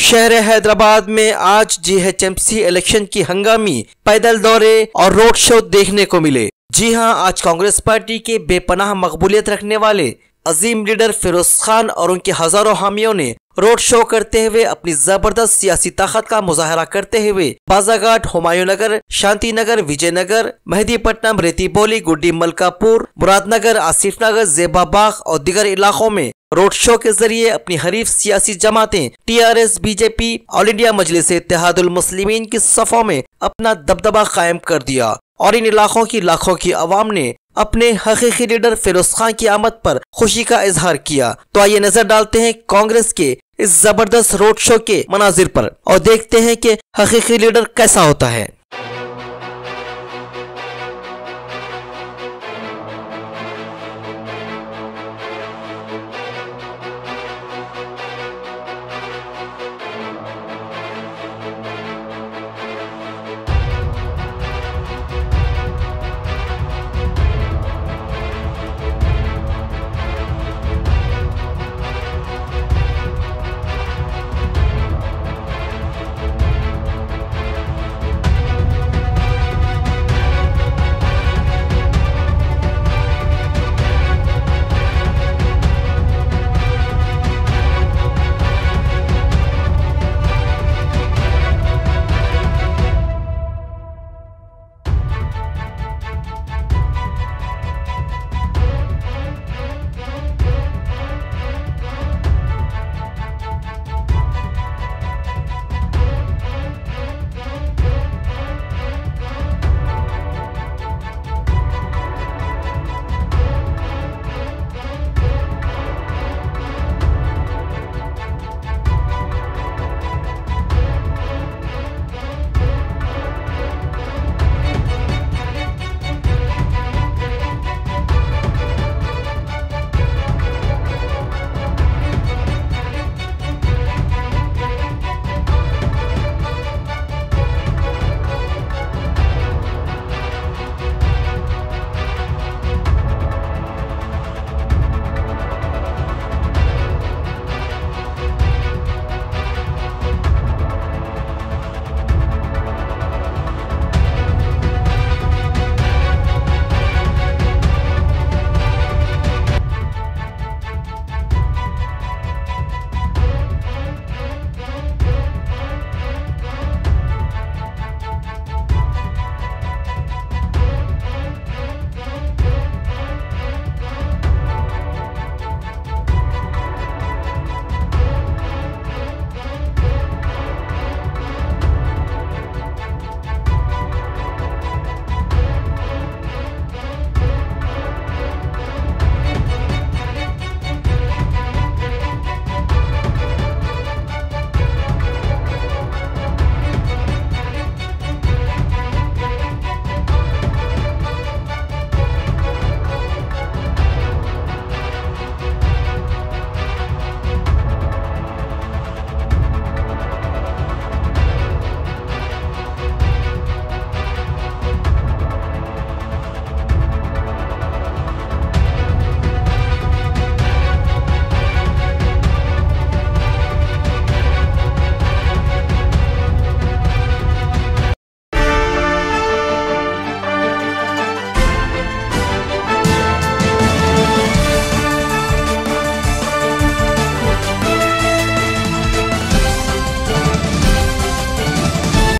शहर हैदराबाद में आज जीएचएमसी इलेक्शन की हंगामी पैदल दौरे और रोड शो देखने को मिले। जी हां, आज कांग्रेस पार्टी के बेपनाह मकबूलियत रखने वाले अजीम लीडर फिरोज खान और उनके हजारों हामियों ने रोड शो करते हुए अपनी जबरदस्त सियासी ताकत का मुजाहरा करते हुए बाजाघाट, हुमायूं नगर, शांति नगर, विजयनगर, मेहदीपट्टनम, रेतीबोली, गुड्डी मलकापुर, मुरादनगर, आसिफ नगर, जेबाबाग और दीगर इलाकों में रोड शो के जरिए अपनी हरीफ सियासी जमातें TRS, BJP, All India Majlis Ittehadul Muslimeen की सफों में अपना दबदबा कायम कर दिया और इन इलाकों की लाखों की आवाम ने अपने हकीकी लीडर फिरोज खान की आमद पर खुशी का इजहार किया। तो आइए नजर डालते हैं कांग्रेस के इस जबरदस्त रोड शो के मनाजिर पर और देखते हैं कि हकीकी लीडर कैसा होता है।